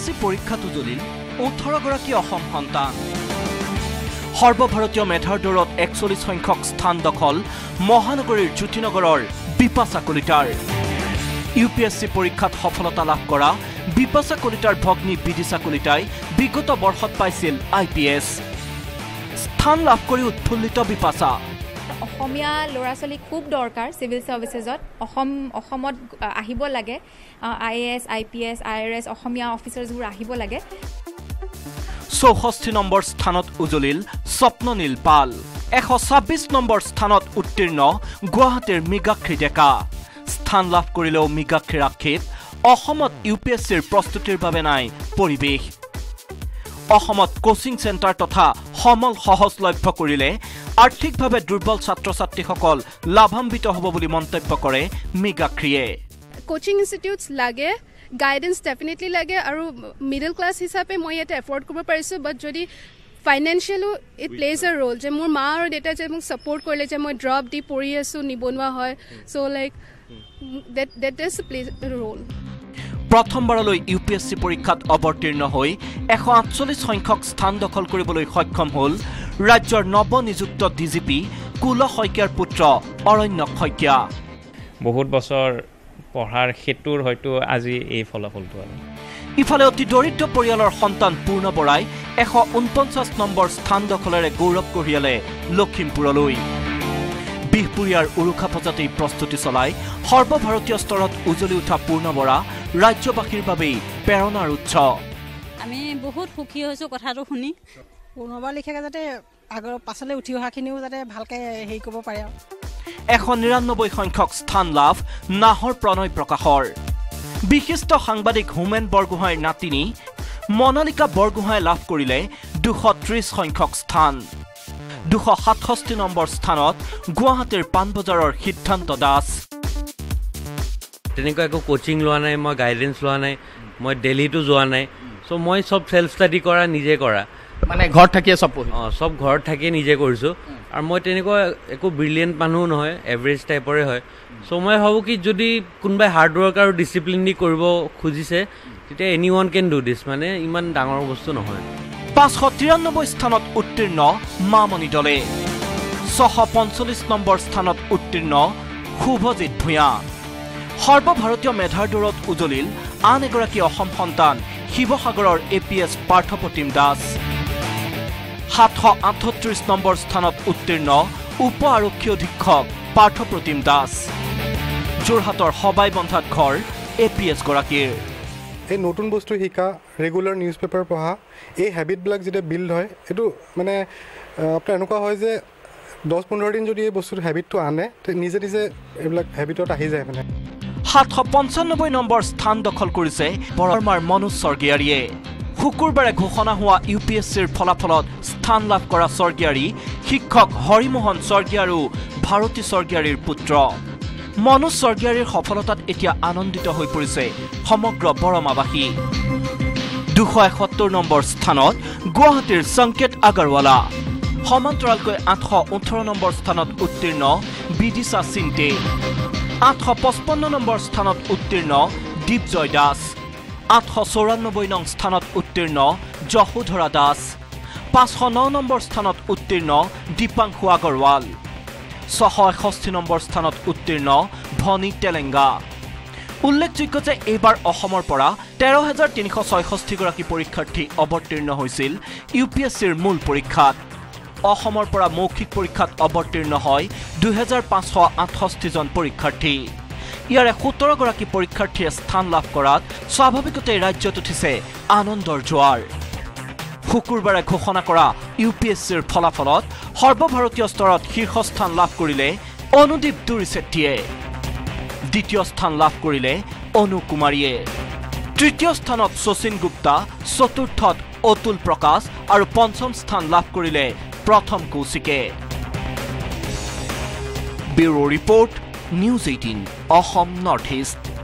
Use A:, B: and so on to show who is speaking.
A: পৰীক্ষাত উজলিল 18 গৰাকী অসম সন্তান সৰ্বভাৰতীয় মেধাৰ দৌৰত 41 সংখ্যক স্থান দখল মহানগৰীৰ জ্যোতিনগৰৰ বিপাশা কলিতাৰ ইউপিএসসি পৰীক্ষাত সফলতা লাভ কৰা বিপাশা কলিতাৰ ভগ্নী বিদিশা কলিতাই বিগত বৰ্ষত পাইছিল আইপিএস স্থান লাভ কৰি উৎফুল্লিত বিপাশা
B: অসমীয়া ল'ৰা-ছোৱালী খুব দৰকাৰ সিভিল সাৰ্ভিসেছত অসমত আহিব লাগে আইএএস আইপিএস আইআৰএস অসমীয়া অফিচাৰছবোৰ আহিব লাগে
A: 64 নম্বৰ স্থানত উজলিল স্বপ্ননীল পাল 126 নম্বৰ স্থানত উত্তীৰ্ণ গুৱাহাটীৰ মৃগাক্ষী ডেকা স্থান লাভ কৰিলেও মৃগাক্ষীৰ আক্ষেপ অসমত ইউপিএসসিৰ প্ৰস্তুতিৰ বাবে নাই পৰিৱেশ অসমত কোচিং সেন্টাৰ তথা সমল সহজলভ্য কৰিলে আৰ্থিকভাৱে দুৰ্বল ছাত্ৰ-ছাত্ৰীসকল লাভান্বিত হ'ব বুলি মন্তব্য কৰে মৃগাক্ষীয়ে
C: কোচিং ইনষ্টিটিউটছ লাগে গাইডেন্স ডেফিনেটলি লাগে আৰু মিডল ক্লাছ হিচাপে মই ইয়াতে এফৰ্ড কৰিব পাৰিছোঁ বাট যদি ফাইনেন্সিয়েলো ইট প্লেজ আ ৰোল যে মোৰ মা আৰু দেউতাই যে মোক ছাপোৰ্ট কৰিলে যে মই ড্ৰপ দি পঢ়ি আছোঁ নিবনুৱা হয় so' like that is plays a role
A: প্ৰথমবাৰলৈ ইউপিএসসি পৰীক্ষাত অৱতীৰ্ণ হৈ 148 সংখ্যক স্থান দখল কৰিবলৈ সক্ষম হ'ল ৰাজ্যৰ নৱনিযুক্ত ডিজিপি কুল শইকীয়াৰ পুত্ৰ অৰণ্যক শইকীয়া
D: বহুত বছৰ পঢ়াৰ হেতুৰ হয়তো আজি এই ফলাফলটো আৰু
A: ইফালে অতি দৰিদ্ৰ পৰিয়ালৰ সন্তান পূৰ্ণ বৰাই 149 নম্বৰ স্থান দখলেৰে গৌৰৱ কঢ়িয়ালে লখিমপুৰলৈ বিহপুৰীয়াৰ উৰুখা পজাতেই প্ৰস্তুতি চলাই সৰ্বভাৰতীয় স্তৰত উজলি উঠা পূৰ্ণ বৰা ৰাজ্যবাসীৰ বাবেই প্ৰেৰণাৰ উৎস
E: আমি বহুত সুখী হৈছোঁ কথাটো শুনি
F: পূৰ্ণবাৰ লিখাকে যাতে আগৰ পাছলৈ উঠি অহাখিনিও যাতে ভালকৈ হেৰি কৰিব পাৰে
A: 199 সংখ্যক স্থান লাভ নাহৰ প্ৰণয় প্ৰকাশৰ বিশিষ্ট সাংবাদিক হোমেন বৰগোহাঁইৰ নাতিনী মনালিকা বৰগোহাঁই লাভ কৰিলে 230 সংখ্যক স্থান 267 নম্বৰ স্থানত গুৱাহাটীৰ পাণবজাৰৰ সিদ্ধান্ত দাস
G: তেনেকুৱা একো কোচিং লোৱা নাই মই গাইডেন্স লোৱা নাই মই দিল্লীতো যোৱা নাই চ' মই সব সেল্ফ ষ্টাডি কৰা নিজে কৰা
H: মানে ঘৰত থাকিয়ে সব পঢ়ি
G: সব ঘৰত থাকিয়ে নিজে কৰিছোঁ আৰু মই তেনেকুৱা একো ব্ৰিলিয়েণ্ট মানুহ নহয় এভাৰেজ টাইপৰে হয় চ' মই ভাবোঁ কি যদি কোনোবাই হাৰ্ড ৱৰ্ক আৰু ডিচিপ্লিন দি কৰিব খুজিছে তেতিয়া any one can do this মানে ইমান ডাঙৰ বস্তু নহয়
A: 593 স্থানত উত্তীৰ্ণ মামণি দলে 645 নম্বৰ স্থানত উত্তীৰ্ণ শুভজিৎ ভূঞা সৰ্বভাৰতীয় মেধাৰ দৌৰত উজলিল আন এগৰাকী অসম সন্তান শিৱসাগৰৰ এপিএছ পাৰ্থপ্ৰতিম দাস 738 নম্বৰ স্থানত উত্তীৰ্ণ উপ আৰক্ষী অধীক্ষক পাৰ্থপ্ৰতিম দাস যোৰহাটৰ সবাই বন্ধাত ঘৰ এপিএছ গৰাকীৰ
I: এই নতুন বস্তু শিকা ৰেগুলাৰ নিউজ পেপাৰ পঢ়া এই হেবিটবিলাক যেতিয়া বিল্ড হয় এইটো মানে আপোনাৰ এনেকুৱা হয় যে 10-15 দিন যদি এই বস্তুটো হেবিটটো আনে নিজে নিজে এইবিলাক হেবিটত আহি যায় মানে
A: 795 নম্বৰ স্থান দখল কৰিছে বৰমাৰ মনোজ স্বৰ্গীয়াৰীয়ে শুকুৰবাৰে ঘোষণা হোৱা ইউপিএসসিৰ ফলাফলত স্থান লাভ কৰা স্বৰ্গীয়াৰী শিক্ষক হৰিমোহন স্বৰ্গীয় আৰু ভাৰতী স্বৰ্গীয়াৰীৰ পুত্ৰ মনোজ স্বৰ্গীয়াৰীৰ সফলতাত এতিয়া আনন্দিত হৈ পৰিছে সমগ্ৰ বৰমাবাসী 271 নম্বৰ স্থানত গুৱাহাটীৰ সংকেত আগৰৱালা সমান্তৰালকৈ 818 নম্বৰ স্থানত উত্তীৰ্ণ বিদিশা সিন্টে 855 নম্বৰ স্থানত উত্তীৰ্ণ দীপজয় দাস 894 নং স্থানত উত্তীৰ্ণ যশোধৰা দাস 509 নম্বৰ স্থানত উত্তীৰ্ণ দীপাংশু আগৰৱাল 661 নম্বৰ স্থানত উত্তীৰ্ণ ভনী তেলেংগা উল্লেখযোগ্য যে এইবাৰ অসমৰ পৰা 13366 গৰাকী পৰীক্ষাৰ্থী অৱতীৰ্ণ হৈছিল ইউপিএসসিৰ মূল পৰীক্ষাত অসমৰ পৰা মৌখিক পৰীক্ষাত অৱতীৰ্ণ হয় 2568 জন পৰীক্ষাৰ্থী ইয়াৰে 17 গৰাকী পৰীক্ষাৰ্থীয়ে স্থান লাভ কৰাত স্বাভাৱিকতে ৰাজ্যত উঠিছে আনন্দৰ জোৱাৰ শুকুৰবাৰে ঘোষণা কৰা ইউপিএসসিৰ ফলাফলত সৰ্বভাৰতীয় স্তৰত শীৰ্ষস্থান লাভ কৰিলে অনুদীপ দুৰিছেট্টীয়ে দ্বিতীয় স্থান লাভ কৰিলে অনু কুমাৰীয়ে তৃতীয় স্থানত শচীন গুপ্তা চতুৰ্থত অতুল প্ৰকাশ আৰু পঞ্চম স্থান লাভ কৰিলে প্ৰথম কৌশিকে bureau report news 18 Assam north east